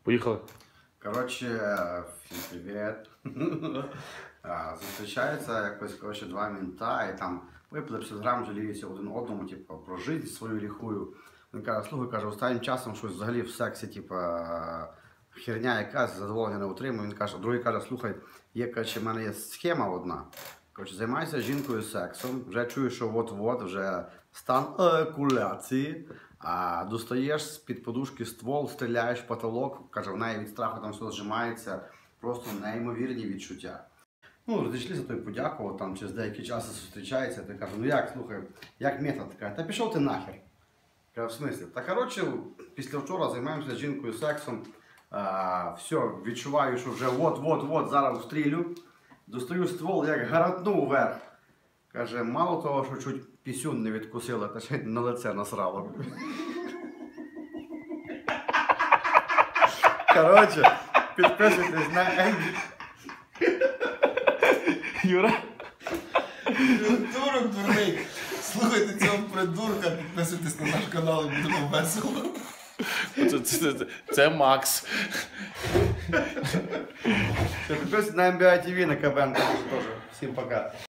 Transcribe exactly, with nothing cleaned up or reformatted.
Поїхали. Коротше, всім привіт. Зустрічаються якось коротше, два мінта і там випили п'ятдесят грам, жаліються один одному, типу, про життя свою ліхую. Він каже, слухай, каже, останнім часом щось взагалі в сексі, типу, херня якась, задоволення не отримую. Він каже, другий каже, слухай, є, коротше, в мене є схема одна. Коротше, займайся жінкою сексом, вже чую, що от-от вже стан еякуляції, а достаєш з-під подушки ствол, стріляєш в потолок, каже, в неї від страху там все зжимається, просто неймовірні відчуття. Ну, розійшлися, той подякував, там через деякий час зустрічається, ти каже, ну як, слухай, як метод така, та пішов ти нахер. Каже, в смислі? Та коротше, після вчора займаємося з жінкою сексом, а, все, відчуваю, що вже от-от-от зараз встрілю, достаю ствол, як гаратну вверх. Каже, мало того, що чуть пісюн не відкусила, та ще й на лице насрало. Коротше, підписуйтесь на Енді. Юра? Придурок дурний. Слухайте цього придурка, підписуйтесь на наш канал і буде весело. Це, це, це, це Макс. Підписуйтесь на ем бі ей ті ві, на КВН теж. Всім пока.